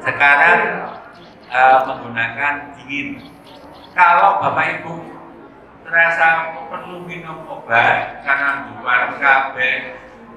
sekarang menggunakan dingin. Kalau Bapak Ibu terasa perlu minum obat karena luar kabeh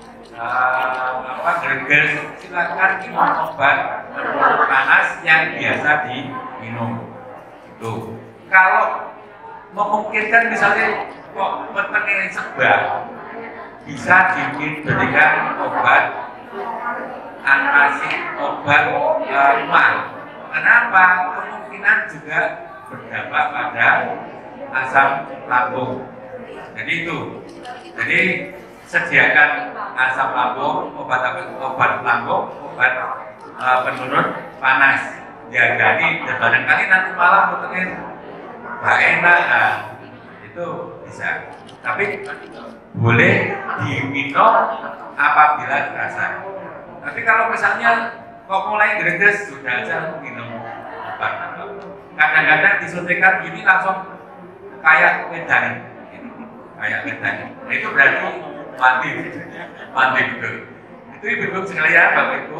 greges, silakan minum obat penurun panas yang biasa diminum. Itu. Kalau memungkinkan misalnya kok petengnya sebab bisa diberikan obat antasid, obat mal. Kenapa? Kemungkinan juga berdampak pada asam lambung. Jadi itu. Jadi sediakan asam lambung, obat lambung, obat penurun panas. Ya jadi barangkali nanti malam betulnya nggak enak, itu bisa. Tapi boleh diminum apabila terasa. Tapi kalau misalnya kok mulai greges, sudah aja minum obat. Kadang-kadang disuntikan gini langsung kayak wedan, kayak wedan. Nah, itu berarti mati betul. Itu ibu-ibu sekalian, Bapak Ibu,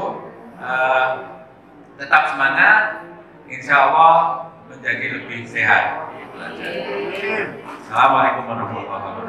tetap semangat, insya Allah menjadi lebih sehat. Assalamualaikum warahmatullahi wabarakatuh.